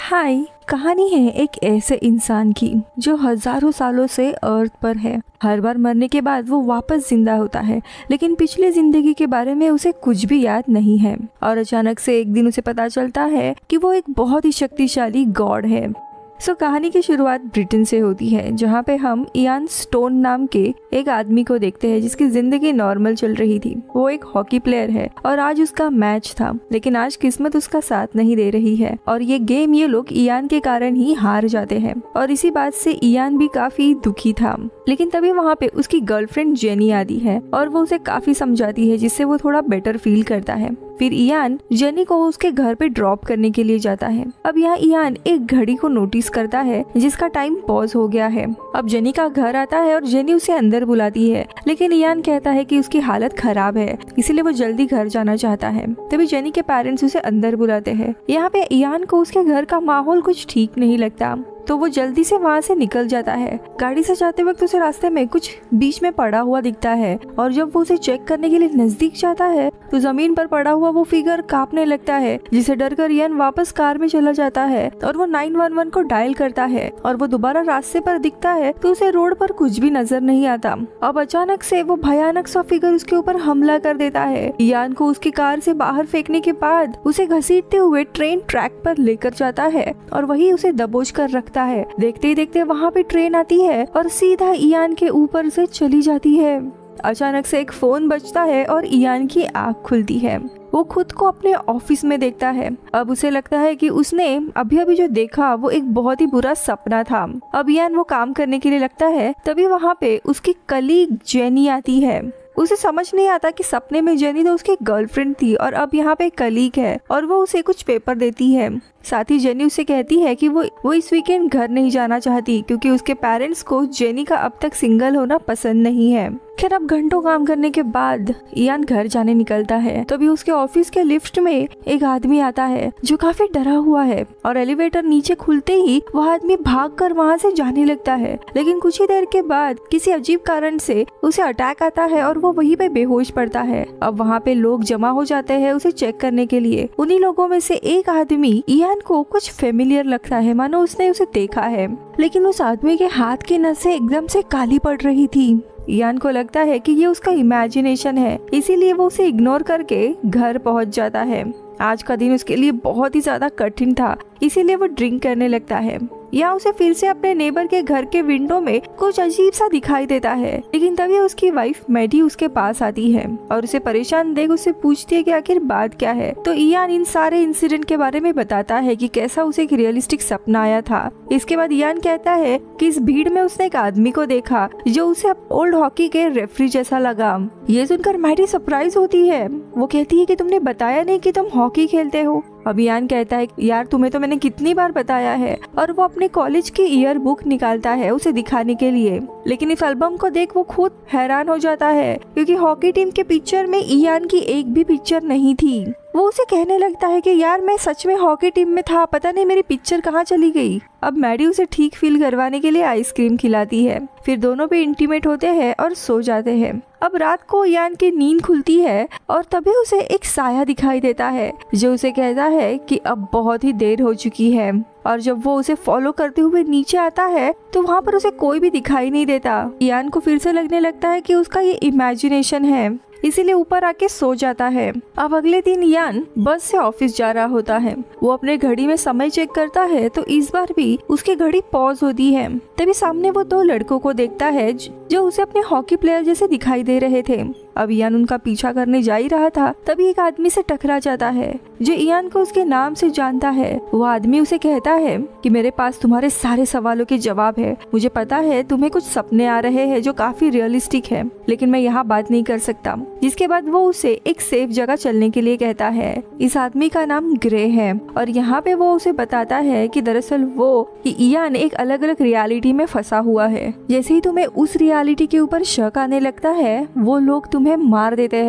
हाय। कहानी है एक ऐसे इंसान की जो हजारों सालों से अर्थ पर है। हर बार मरने के बाद वो वापस जिंदा होता है, लेकिन पिछली जिंदगी के बारे में उसे कुछ भी याद नहीं है। और अचानक से एक दिन उसे पता चलता है कि वो एक बहुत ही शक्तिशाली गॉड है। कहानी की शुरुआत ब्रिटेन से होती है, जहाँ पे हम इयान स्टोन नाम के एक आदमी को देखते हैं जिसकी जिंदगी नॉर्मल चल रही थी। वो एक हॉकी प्लेयर है और आज उसका मैच था, लेकिन आज किस्मत उसका साथ नहीं दे रही है और ये गेम ये लोग इयान के कारण ही हार जाते हैं। और इसी बात से इयान भी काफी दुखी था। लेकिन तभी वहाँ पे उसकी गर्लफ्रेंड जेनी आती है और वो उसे काफी समझाती है, जिससे वो थोड़ा बेटर फील करता है। फिर इयान जेनी को उसके घर पे ड्रॉप करने के लिए जाता है। अब यहाँ इयान एक घड़ी को नोटिस करता है जिसका टाइम पॉज हो गया है। अब जेनी का घर आता है और जेनी उसे अंदर बुलाती है, लेकिन इयान कहता है कि उसकी हालत खराब है, इसीलिए वो जल्दी घर जाना चाहता है। तभी जेनी के पेरेंट्स उसे अंदर बुलाते हैं। यहाँ पे इयान को उसके घर का माहौल कुछ ठीक नहीं लगता, तो वो जल्दी से वहाँ से निकल जाता है। गाड़ी से जाते वक्त उसे रास्ते में कुछ बीच में पड़ा हुआ दिखता है और जब वो उसे चेक करने के लिए नजदीक जाता है तो जमीन पर पड़ा हुआ वो फिगर कांपने लगता है, जिसे डरकर इयान वापस कार में चला जाता है और वो 911 को डायल करता है। और वो दोबारा रास्ते पर दिखता है तो उसे रोड पर कुछ भी नजर नहीं आता। अब अचानक से वो भयानक सा फिगर उसके ऊपर हमला कर देता है। इयान को उसकी कार से बाहर फेंकने के बाद उसे घसीटते हुए ट्रेन ट्रैक पर लेकर जाता है और वही उसे दबोच कर रखता है। देखते ही देखते वहाँ पे ट्रेन आती है और सीधा इयान के ऊपर से चली जाती है। अचानक से एक फोन बजता है और इयान की आँख खुलती है। वो खुद को अपने ऑफिस में देखता है। अब उसे लगता है कि उसने अभी अभी जो देखा वो एक बहुत ही बुरा सपना था। अब इयान वो काम करने के लिए लगता है, तभी वहाँ पे उसकी कलीग जेनी आती है। उसे समझ नहीं आता कि सपने में जेनी तो उसकी गर्लफ्रेंड थी और अब यहाँ पे कलीग है, और वो उसे कुछ पेपर देती है। साथ ही जेनी उसे कहती है कि वो इस वीकेंड घर नहीं जाना चाहती क्योंकि उसके पेरेंट्स को जेनी का अब तक सिंगल होना पसंद नहीं है। खैर, अब घंटों काम करने के बाद इयान घर जाने निकलता है। तभी उसके ऑफिस के लिफ्ट में एक आदमी आता है जो काफी डरा हुआ है और एलिवेटर नीचे खुलते ही वह आदमी भागकर वहां से जाने लगता है। लेकिन कुछ ही देर के बाद किसी अजीब कारण से उसे अटैक आता है और वो वहीं पे बेहोश पड़ता है। अब वहाँ पे लोग जमा हो जाते हैं उसे चेक करने के लिए। उन्हीं लोगों में से एक आदमी इयान को कुछ फेमिलियर लगता है, मानो उसने उसे देखा है। लेकिन उस आदमी के हाथ की नसें एकदम से काली पड़ रही थी। इयान को लगता है कि ये उसका इमेजिनेशन है, इसीलिए वो उसे इग्नोर करके घर पहुंच जाता है। आज का दिन उसके लिए बहुत ही ज्यादा कठिन था, इसीलिए वो ड्रिंक करने लगता है। या उसे फिर से अपने नेबर के घर के विंडो में कुछ अजीब सा दिखाई देता है। लेकिन तभी उसकी वाइफ मैडी उसके पास आती है और उसे परेशान देख उससे पूछती है कि आखिर बात क्या है। तो इयान इन सारे इंसिडेंट के बारे में बताता है कि कैसा उसे एक रियलिस्टिक सपना आया था। इसके बाद इयान कहता है कि इस भीड़ में उसने एक आदमी को देखा जो उसे ओल्ड हॉकी के रेफरी जैसा लगा। ये सुनकर मैडी सरप्राइज होती है। वो कहती है कि तुमने बताया नहीं कि तुम हॉकी खेलते हो। अब इयान कहता है यार, तुम्हें तो मैंने कितनी बार बताया है। और वो अपने कॉलेज की ईयर बुक निकालता है उसे दिखाने के लिए। लेकिन इस एल्बम को देख वो खुद हैरान हो जाता है, क्योंकि हॉकी टीम के पिक्चर में इयान की एक भी पिक्चर नहीं थी। वो उसे कहने लगता है कि यार, मैं सच में हॉकी टीम में था, पता नहीं मेरी पिक्चर कहाँ चली गई। अब मैडी उसे ठीक फील करवाने के लिए आइसक्रीम खिलाती है। फिर दोनों भी इंटीमेट होते हैं और सो जाते हैं। अब रात को इयान की नींद खुलती है और तभी उसे एक साया दिखाई देता है जो उसे कहता है कि अब बहुत ही देर हो चुकी है। और जब वो उसे फॉलो करते हुए नीचे आता है तो वहाँ पर उसे कोई भी दिखाई नहीं देता। इयान को फिर से लगने लगता है कि उसका ये इमेजिनेशन है, इसीलिए ऊपर आके सो जाता है। अब अगले दिन इयान बस से ऑफिस जा रहा होता है। वो अपने घड़ी में समय चेक करता है तो इस बार भी उसकी घड़ी पॉज होती है। तभी सामने वो दो लड़कों को देखता है जो उसे अपने हॉकी प्लेयर जैसे दिखाई दे रहे थे। अब इयान उनका पीछा करने जा ही रहा था, तभी एक आदमी से टकरा जाता है जो इयान को उसके नाम से जानता है। वो आदमी उसे कहता है कि मेरे पास तुम्हारे सारे सवालों के जवाब है। मुझे पता है तुम्हें कुछ सपने आ रहे हैं जो काफी रियलिस्टिक है, लेकिन मैं यहाँ बात नहीं कर सकता। जिसके बाद वो उसे एक सेफ जगह चलने के लिए कहता है। इस आदमी का नाम ग्रे है और यहाँ पे वो उसे बताता है कि दरअसल वो कि इयान एक अलग अलग रियलिटी में फंसा हुआ है। जैसे ही तुम्हें उस रियलिटी के ऊपर शक आने लगता है वो लोग तुम्हें मार देते हैं।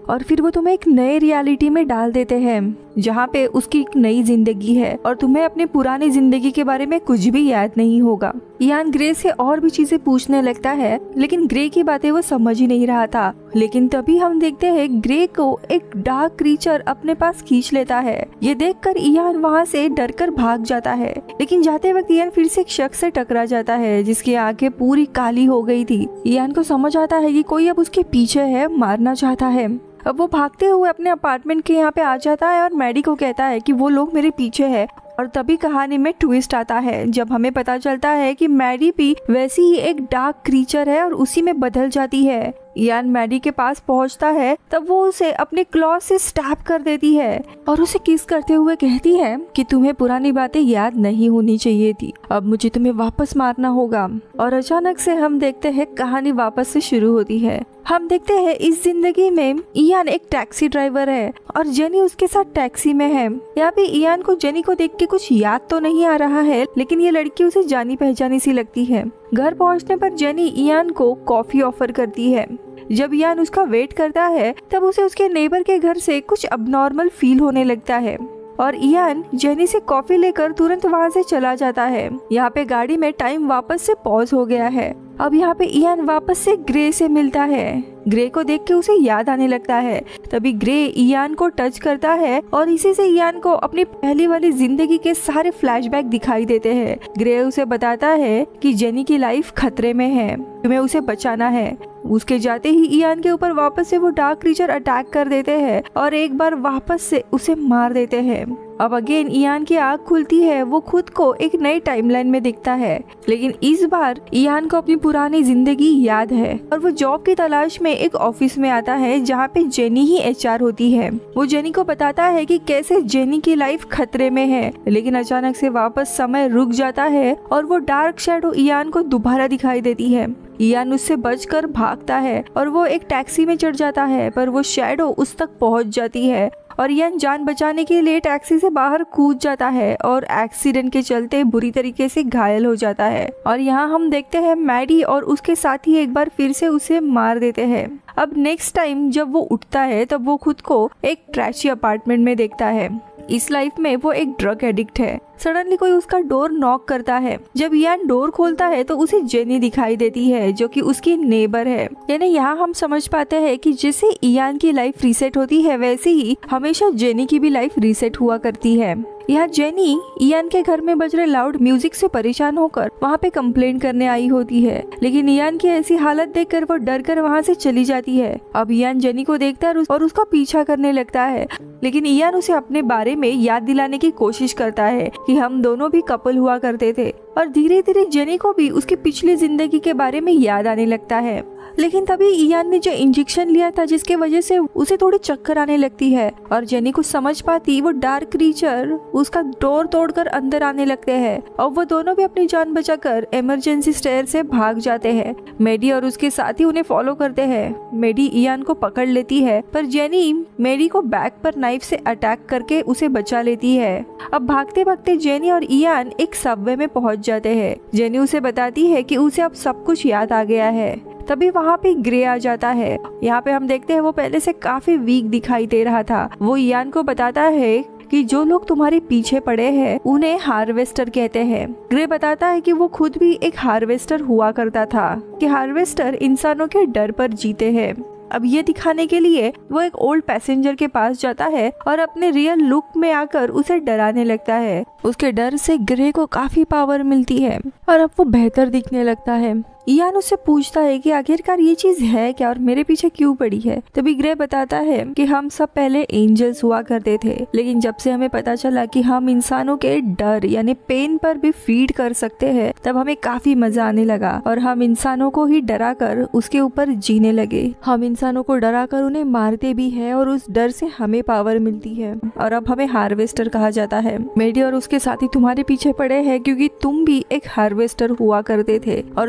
और फिर वो तुम्हें एक नए रियलिटी में डाल देते हैं जहाँ पे उसकी एक नई जिंदगी है और तुम्हें अपने पुरानी जिंदगी के बारे में कुछ भी याद नहीं होगा। इयान ग्रे से और भी चीजें पूछने लगता है, लेकिन ग्रे की बातें वो समझ ही नहीं रहा था। लेकिन तभी हम देखते हैं ग्रे को एक डार्क क्रीचर अपने पास खींच लेता है। ये देखकर इयान वहाँ से डरकर भाग जाता है, लेकिन जाते वक्त इयान फिर से एक शख्स से टकरा जाता है जिसकी आंखें पूरी काली हो गई थी। इयान को समझ आता है कि कोई अब उसके पीछे है, मारना चाहता है। अब वो भागते हुए अपने अपार्टमेंट के यहाँ पे आ जाता है और मैडी को कहता है कि वो लोग मेरे पीछे है। और तभी कहानी में ट्विस्ट आता है जब हमें पता चलता है कि मैडी भी वैसी ही एक डार्क क्रीचर है और उसी में बदल जाती है। इयान मैडी के पास पहुंचता है तब वो उसे अपने क्लॉ से स्टैब कर देती है और उसे किस करते हुए कहती है कि तुम्हें पुरानी बातें याद नहीं होनी चाहिए थी, अब मुझे तुम्हें वापस मारना होगा। और अचानक से हम देखते हैं कहानी वापस से शुरू होती है। हम देखते हैं इस जिंदगी में इयान एक टैक्सी ड्राइवर है और जेनी उसके साथ टैक्सी में है। यहाँ पे इयान को जेनी को देख के कुछ याद तो नहीं आ रहा है, लेकिन ये लड़की उसे जानी पहचानी सी लगती है। घर पहुंचने पर जेनी इयान को कॉफी ऑफर करती है। जब इयान उसका वेट करता है तब उसे उसके नेबर के घर से कुछ अबनॉर्मल फील होने लगता है और इयान जेनी से कॉफी लेकर तुरंत वहाँ से चला जाता है। यहाँ पे गाड़ी में टाइम वापस से पॉज हो गया है। अब यहाँ पे इयान वापस से ग्रे से मिलता है। ग्रे को देख के उसे याद आने लगता है। तभी ग्रे इयान को टच करता है और इसी से इयान को अपनी पहली वाली जिंदगी के सारे फ्लैशबैक दिखाई देते हैं। ग्रे उसे बताता है कि जेनी की लाइफ खतरे में है, तुम्हें उसे बचाना है। उसके जाते ही इयान के ऊपर वापस से वो डार्क क्रीचर अटैक कर देते हैं और एक बार वापस से उसे मार देते हैं। अब अगेन इयान की आँख खुलती है, वो खुद को एक नई टाइमलाइन में दिखता है, लेकिन इस बार इयान को अपनी पुरानी जिंदगी याद है और वो जॉब की तलाश में एक ऑफिस में आता है जहाँ पे जेनी ही एचआर होती है। वो जेनी को बताता है कि कैसे जेनी की लाइफ खतरे में है, लेकिन अचानक से वापस समय रुक जाता है और वो डार्क शैडो इयान को दोबारा दिखाई देती है। इयान उससे बचकर भागता है और वो एक टैक्सी में चढ़ जाता है, पर वो शैडो उस तक पहुंच जाती है और इयान जान बचाने के लिए टैक्सी से बाहर कूद जाता है और एक्सीडेंट के चलते बुरी तरीके से घायल हो जाता है। और यहाँ हम देखते हैं मैडी और उसके साथी एक बार फिर से उसे मार देते हैं। अब नेक्स्ट टाइम जब वो उठता है तब वो खुद को एक ट्रैशी अपार्टमेंट में देखता है। इस लाइफ में वो एक ड्रग एडिक्ट है। सडनली कोई उसका डोर नॉक करता है। जब इयान डोर खोलता है तो उसे जेनी दिखाई देती है जो कि उसकी नेबर है। यानी यहाँ हम समझ पाते हैं कि जैसे इयान की लाइफ रीसेट होती है वैसे ही हमेशा जेनी की भी लाइफ रीसेट हुआ करती है। यहाँ जेनी इयान के घर में बज रहे लाउड म्यूजिक से परेशान होकर वहाँ पे कंप्लेंट करने आई होती है, लेकिन इयान की ऐसी हालत देखकर वो डर कर वहाँ से चली जाती है। अब इयान जेनी को देखता है और उसका पीछा करने लगता है, लेकिन इयान उसे अपने बारे में याद दिलाने की कोशिश करता है कि हम दोनों भी कपल हुआ करते थे। और धीरे धीरे जेनी को भी उसकी पिछली जिंदगी के बारे में याद आने लगता है। लेकिन तभी इयान ने जो इंजेक्शन लिया था जिसके वजह से उसे थोड़ी चक्कर आने लगती है और जेनी को समझ पाती वो डार्क क्रीचर उसका डोर तोड़कर अंदर आने लगते हैं और वो दोनों भी अपनी जान बचाकर इमरजेंसी स्टेयर से भाग जाते हैं। मेडी और उसके साथी उन्हें फॉलो करते हैं। मेडी इयान को पकड़ लेती है, पर जेनी मेडी को बैक पर नाइफ से अटैक करके उसे बचा लेती है। अब भागते भागते जेनी और इयान एक सबवे में पहुंच जाते हैं। जेनी उसे बताती है कि उसे अब सब कुछ याद आ गया है। तभी वहाँ पे ग्रे आ जाता है। यहाँ पे हम देखते हैं वो पहले से काफी वीक दिखाई दे रहा था। वो इयान को बताता है कि जो लोग तुम्हारे पीछे पड़े हैं उन्हें हार्वेस्टर कहते हैं। ग्रे बताता है कि वो खुद भी एक हार्वेस्टर हुआ करता था, कि हार्वेस्टर इंसानों के डर पर जीते हैं। अब ये दिखाने के लिए वो एक ओल्ड पैसेंजर के पास जाता है और अपने रियल लुक में आकर उसे डराने लगता है। उसके डर से ग्रे को काफी पावर मिलती है और अब वो बेहतर दिखने लगता है। इयान उससे पूछता है कि आखिरकार ये चीज है क्या और मेरे पीछे क्यों पड़ी है। तभी ग्रे बताता है कि हम सब पहले एंजल्स हुआ करते थे, लेकिन जब से हमें पता चला कि हम इंसानों के डर यानी पेन पर भी फीड कर सकते हैं, तब हमें काफी मजा आने लगा और हम इंसानों को ही डरा कर उसके ऊपर जीने लगे। हम इंसानों को डरा कर उन्हें मारते भी है और उस डर से हमें पावर मिलती है और अब हमें हार्वेस्टर कहा जाता है। मेडी और उसके साथी तुम्हारे पीछे पड़े हैं क्योंकि तुम भी एक हार्वेस्टर हुआ करते थे और तुम हम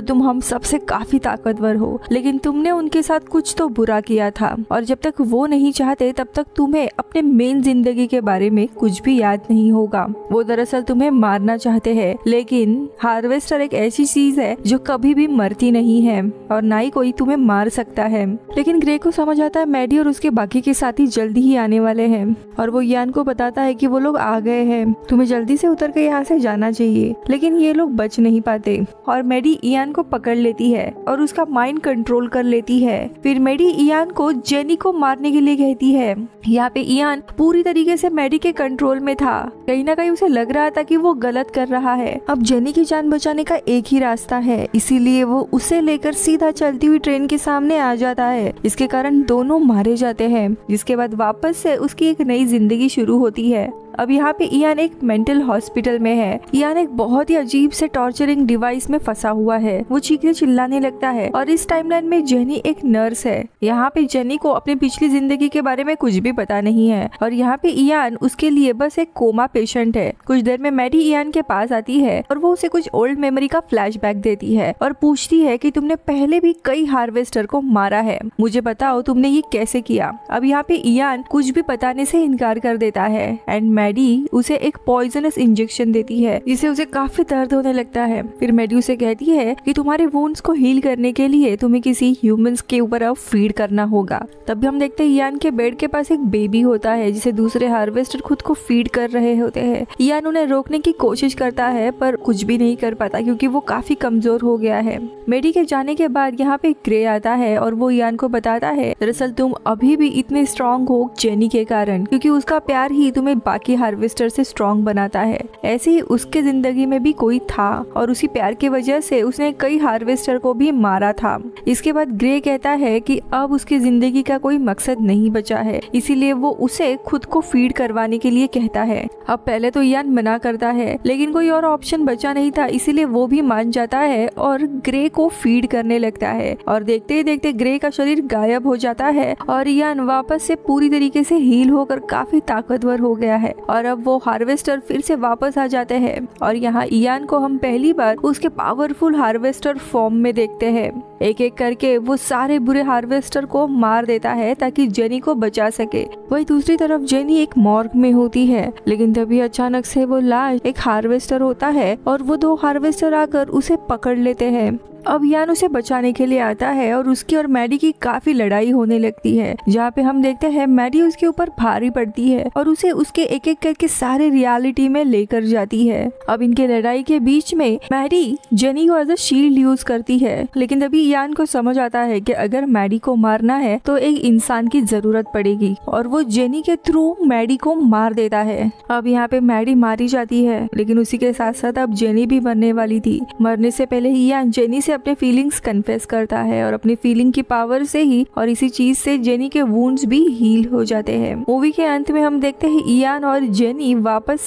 सबसे काफी ताकतवर हो, लेकिन तुमने उनके साथ कुछ तो बुरा किया था और जब तक वो नहीं चाहते तब तक तुम्हें अपने मेन जिंदगी के बारे में कुछ भी याद नहीं होगा। वो दरअसल तुम्हें मारना चाहते हैं, लेकिन हार्वेस्टर एक ऐसी चीज है जो कभी भी मरती नहीं है और ना ही कोई तुम्हें मार सकता है। लेकिन ग्रे को समझ आता है मैडी और उसके बाकी के साथी जल्दी ही आने वाले हैं और वो इयान को बताता है कि वो लोग आ गए हैं, तुम्हें जल्दी से उतर के यहाँ से जाना चाहिए। लेकिन ये लोग बच नहीं पाते और मैडी इयान को पकड़ लेती है और उसका माइंड कंट्रोल कर लेती है। फिर मैडी इयान को जेनी को मारने के लिए कहती है। यहाँ पे इयान पूरी तरीके से मैडी के कंट्रोल में था, कहीं ना कहीं उसे लग रहा था कि वो गलत कर रहा है। अब जेनी की जान बचाने का एक ही रास्ता है, इसीलिए वो उसे लेकर सीधा चलती हुई ट्रेन के सामने आ जाता है। इसके कारण दोनों मारे जाते हैं, जिसके बाद वापस से उसकी एक नई जिंदगी शुरू होती है। अब यहाँ पे इयान एक मेंटल हॉस्पिटल में है। इयान एक बहुत ही अजीब से टॉर्चरिंग डिवाइस में फंसा हुआ है। वो चीखने चिल्लाने लगता है और इस टाइमलाइन में जेनी एक नर्स है। यहाँ पे जेनी को अपनी पिछली जिंदगी के बारे में कुछ भी पता नहीं है और यहाँ पे इयान उसके लिए बस एक कोमा पेशेंट है। कुछ देर में मैडी इयान के पास आती है और वो उसे कुछ ओल्ड मेमोरी का फ्लैशबैक देती है और पूछती है कि तुमने पहले भी कई हार्वेस्टर को मारा है, मुझे बताओ तुमने ये कैसे किया। अब यहाँ पे इयान कुछ भी बताने से इनकार कर देता है एंड मैडी उसे एक पॉइजनस इंजेक्शन देती है, जिससे उसे काफी दर्द होने लगता है। फिर मैडी उसे कहती है कि तुम्हारे वुंड्स को हील करने के लिए तुम्हें किसी ह्यूमंस के ऊपर अब फीड करना होगा। तब हम देखते हैं इयान के बेड के पास एक बेबी होता है जिसे दूसरे हार्वेस्टर खुद को फीड कर रहे होते हैं। इयान उन्हें रोकने की कोशिश करता है पर कुछ भी नहीं कर पाता क्योंकि वो काफी कमजोर हो गया है। मैडी के जाने के बाद यहाँ पे ग्रे आता है और वो इयान को बताता है दरअसल तुम अभी भी इतने स्ट्रॉन्ग हो जेनी के कारण, क्योंकि उसका प्यार ही तुम्हें बाकी हार्वेस्टर से स्ट्रॉन्ग बनाता है। ऐसे ही उसके जिंदगी में भी कोई था और उसी प्यार की वजह से उसने कई हार्वेस्टर को भी मारा था। इसके बाद ग्रे कहता है कि अब उसकी जिंदगी का कोई मकसद नहीं बचा है, इसीलिए वो उसे खुद को फीड करवाने के लिए कहता है। अब पहले तो इयान मना करता है, लेकिन कोई और ऑप्शन बचा नहीं था, इसीलिए वो भी मान जाता है और ग्रे को फीड करने लगता है और देखते ही देखते ग्रे का शरीर गायब हो जाता है और इयान वापस से पूरी तरीके से हील होकर काफी ताकतवर हो गया है और अब वो हार्वेस्टर फिर से वापस आ जाते हैं और यहाँ इयान को हम पहली बार उसके पावरफुल हार्वेस्टर फॉर्म में देखते हैं। एक एक करके वो सारे बुरे हार्वेस्टर को मार देता है ताकि जेनी को बचा सके। वही दूसरी तरफ जेनी एक मॉर्ग में होती है, लेकिन तभी अचानक से वो लाश एक हार्वेस्टर होता है और वो दो हार्वेस्टर आकर उसे पकड़ लेते हैं। अब इयान उसे बचाने के लिए आता है और उसकी और मैडी की काफी लड़ाई होने लगती है, जहाँ पे हम देखते हैं मैडी उसके ऊपर भारी पड़ती है और उसे उसके एक एक करके सारे रियलिटी में लेकर जाती है। अब इनके लड़ाई के बीच में मैडी जेनी को एज अ शील्ड यूज करती है, लेकिन तभी इयान को समझ आता है कि अगर मैडी को मारना है तो एक इंसान की जरूरत पड़ेगी और वो जेनी के थ्रू मैडी को मार देता है। अब यहाँ पे मैडी मारी जाती है, लेकिन उसी के साथ साथ अब जेनी भी मरने वाली थी। मरने से पहले इयान जेनी से अपने फीलिंग्स कन्फेस करता है और अपनी फीलिंग की पावर से ही और इसी चीज से जेनी के वुंड्स भी हील हो जाते हैं। मूवी के अंत में हम देखते हैं इयान और जेनी वापस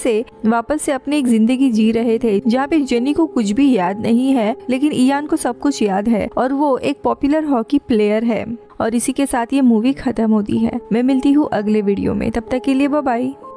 से अपनी एक जिंदगी जी रहे थे, जहाँ पे जेनी को कुछ भी याद नहीं है, लेकिन इयान को सब कुछ याद है और वो एक पॉपुलर हॉकी प्लेयर है। और इसी के साथ ये मूवी खत्म होती है। मैं मिलती हूँ अगले वीडियो में, तब तक के लिए बाय बाय।